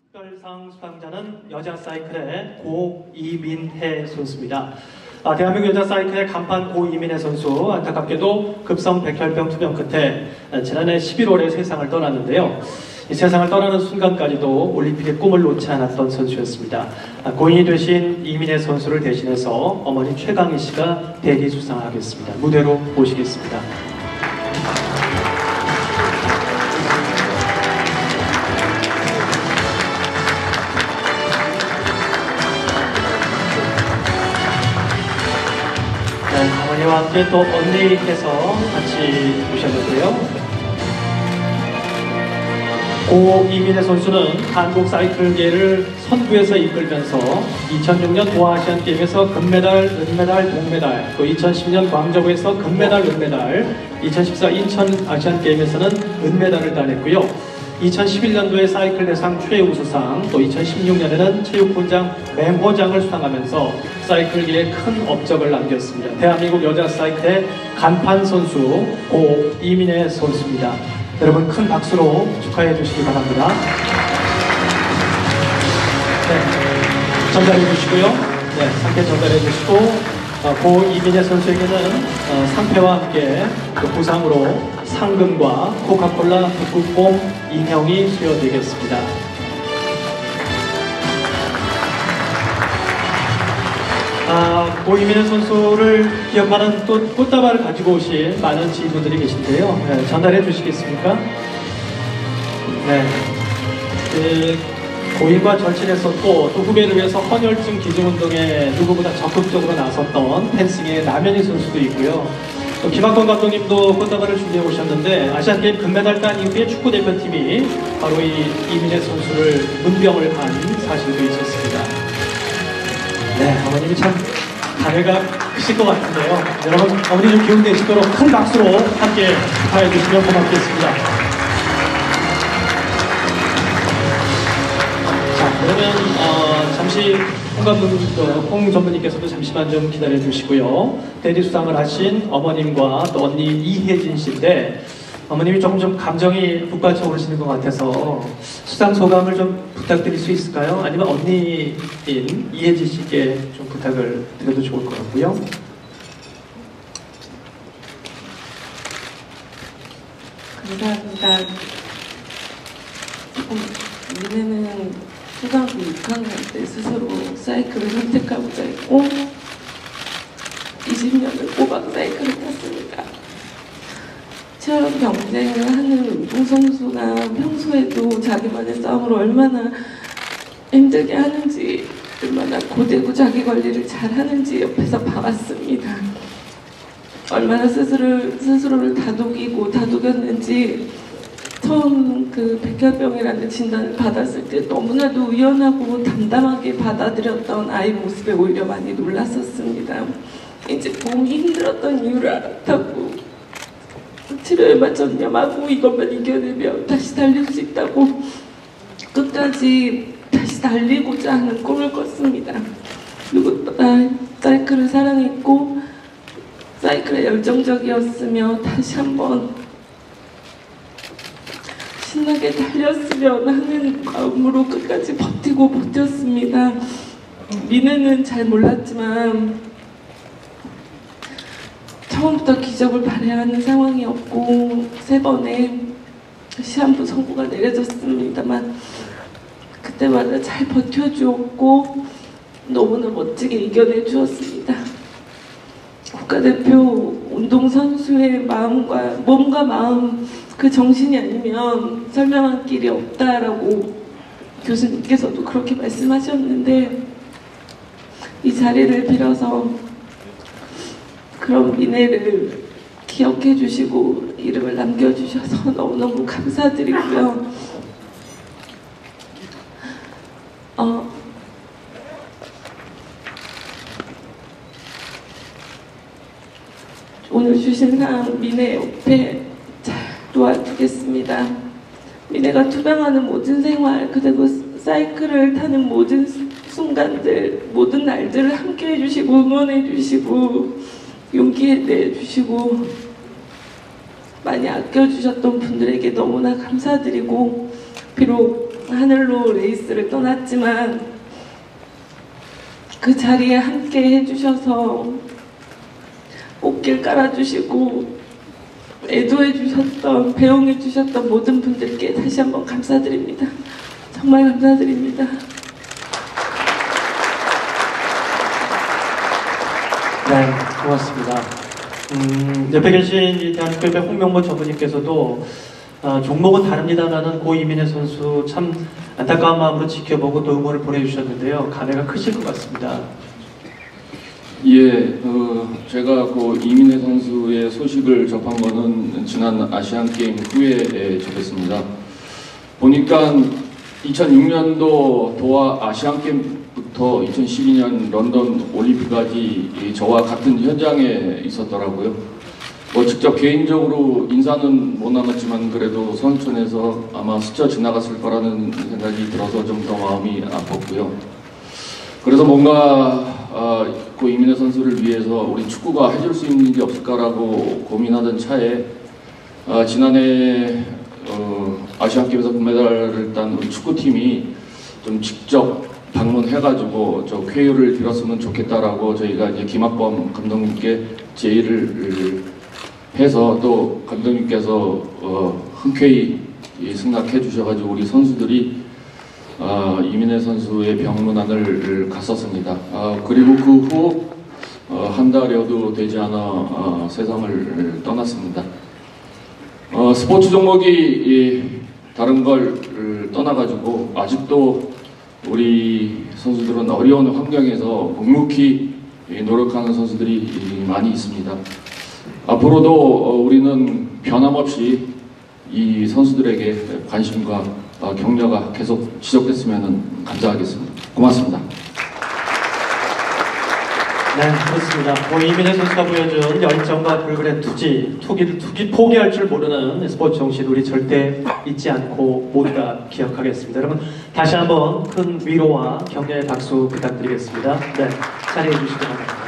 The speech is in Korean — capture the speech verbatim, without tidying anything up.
특별상 수상자는 여자 사이클의 고이민혜 선수입니다. 아, 대한민국 여자 사이클의 간판 고이민혜 선수, 안타깝게도 급성 백혈병 투병 끝에 지난해 십일월에 세상을 떠났는데요. 이 세상을 떠나는 순간까지도 올림픽의 꿈을 놓지 않았던 선수였습니다. 아, 고인이 되신 이민혜 선수를 대신해서 어머니 최강희 씨가 대리 수상하겠습니다. 무대로 모시겠습니다. 어머니와 함께 또 언니께서 같이 오셨는데요. 고 이민혜 선수는 한국 사이클계를 선두에서 이끌면서 이천육 년 도하아시안게임에서 금메달, 은메달, 동메달, 또 이천십 년 광저우에서 금메달, 은메달, 이천십사 인천 아시안게임에서는 은메달을 따냈고요. 이천십일 년도에 사이클 대상 최우수상, 또 이천십육 년에는 체육훈장 맹호장을 수상하면서 사이클계에 큰 업적을 남겼습니다. 대한민국 여자 사이클의 간판 선수 고 이민혜 선수입니다. 여러분 큰 박수로 축하해 주시기 바랍니다. 네, 전달해 주시고요. 네, 상패 전달해 주시고 어, 고 이민혜 선수에게는 어, 상패와 함께 그 부상으로 상금과 코카콜라 북극곰 인형이 수여되겠습니다. 아, 고 이민혜 선수를 기억하는 또 꽃다발을 가지고 오신 많은 지인분들이 계신데요. 네, 전달해 주시겠습니까? 네. 그 고인과 절친했었고 또 후배를 위해서 헌혈증 기증운동에 누구보다 적극적으로 나섰던 펜싱의 남현희 선수도 있고요. 또 김학권 감독님도 꽃다발을 준비해 오셨는데 아시안게임 금메달 딴 이후에 축구대표팀이 바로 이 이민혜 선수를 문병을 간 사실도 있었습니다. 네, 어머님이 참 감회가 크실 것 같은데요. 여러분, 어머니 좀 기운 내시도록 큰 박수로 함께 축하해 주시면 고맙겠습니다. 자, 그러면 어, 잠시 홍 감독님, 홍 전무님께서도 잠시만 좀 기다려 주시고요. 대리 수상을 하신 어머님과 또 언니 이혜진 씨인데 어머님이 조금 좀 감정이 북받쳐 오르시는 것 같아서 수상 소감을 좀 부탁드릴 수 있을까요? 아니면 언니인 이혜진 씨께 좀 부탁을 드려도 좋을 것 같고요. 감사합니다. 미래는 초등학교 육 학년 때 스스로 사이클을 선택하고자 했고 이십 년을 꼬박 사이클을 탔습니다. 치열한 경쟁을 하는 운동선수가 평소에도 자기만의 싸움을 얼마나 힘들게 하는지, 얼마나 고되고 자기 관리를 잘 하는지 옆에서 봐왔습니다. 얼마나 스스로, 스스로를 다독이고 다독였는지 처음 그 백혈병이라는 진단을 받았을 때 너무나도 의연하고 담담하게 받아들였던 아이 모습에 오히려 많이 놀랐었습니다. 이제 몸이 힘들었던 이유를 알았다고, 치료에만 전념하고 이것만 이겨내면 다시 달릴 수 있다고 끝까지 다시 달리고자 하는 꿈을 꿨습니다. 누구보다 사이클을 사랑했고 사이클에 열정적이었으며 다시 한번 신나게 달렸으면 하는 마음으로 끝까지 버티고 버텼습니다. 미래는 잘 몰랐지만 처음부터 기적을 바라야 하는 상황이었고 세 번의 시한부 선고가 내려졌습니다만 그때마다 잘 버텨주었고 너무나 멋지게 이겨내 주었습니다. 국가대표 운동선수의 마음과 몸과 마음, 그 정신이 아니면 설명할 길이 없다라고 교수님께서도 그렇게 말씀하셨는데 이 자리를 빌어서 그런 미래를 기억해 주시고 이름을 남겨주셔서 너무너무 감사드리고요. 어, 오늘 주신 상 미래 옆에 잘 도와주겠습니다. 미래가 투병하는 모든 생활, 그리고 사이클을 타는 모든 순간들, 모든 날들을 함께 해주시고 응원해주시고 용기 내주시고 많이 아껴주셨던 분들에게 너무나 감사드리고 비록 하늘로 레이스를 떠났지만 그 자리에 함께 해주셔서 꽃길 깔아주시고 애도해주셨던, 배웅해주셨던 모든 분들께 다시 한번 감사드립니다. 정말 감사드립니다. 네, 고맙습니다. 음, 옆에 계신 이 대한축구협회 홍명보 전무님께서도 어, 종목은 다릅니다라는 고이민혜 선수 참 안타까운 마음으로 지켜보고 또 응원을 보내주셨는데요. 감회가 크실 것 같습니다. 예, 어, 제가 그 이민혜 선수의 소식을 접한 거는 지난 아시안 게임 후에 접했습니다. 보니까 이천육 년도 도하 아시안 게임부터 이천십이 년 런던 올림픽까지 저와 같은 현장에 있었더라고요. 뭐 직접 개인적으로 인사는 못 나눴지만 그래도 선수촌에서 아마 스쳐 지나갔을 거라는 생각이 들어서 좀 더 마음이 아팠고요. 그래서 뭔가 어, 그 이민혜 선수를 위해서 우리 축구가 해줄 수 있는 게 없을까라고 고민하던 차에 어, 지난해 어, 아시안게임에서 금메달을 딴 우리 축구팀이 좀 직접 방문해가지고 저 쾌유를 빌었으면 좋겠다라고 저희가 이제 김학범 감독님께 제의를 해서 또 감독님께서 어, 흔쾌히 승낙해 주셔가지고 우리 선수들이 어, 이민혜 선수의 병문안을 갔었습니다. 어, 그리고 그 후 어, 한 달여도 되지 않아 어, 세상을 떠났습니다. 어, 스포츠 종목이 이, 다른 걸 떠나가지고 아직도 우리 선수들은 어려운 환경에서 묵묵히 노력하는 선수들이 많이 있습니다. 앞으로도 어, 우리는 변함없이 이 선수들에게 관심과 어, 격려가 계속 지속됐으면 감사하겠습니다. 고맙습니다. 네, 그렇습니다. 고이민혜 선수가 보여준 열정과 불굴의 투지, 투기를 투기 포기할 줄 모르는 스포츠 정신 우리 절대 잊지 않고 모두 다 기억하겠습니다. 여러분 다시 한번 큰 위로와 격려의 박수 부탁드리겠습니다. 네, 자리해 주시기 바랍니다.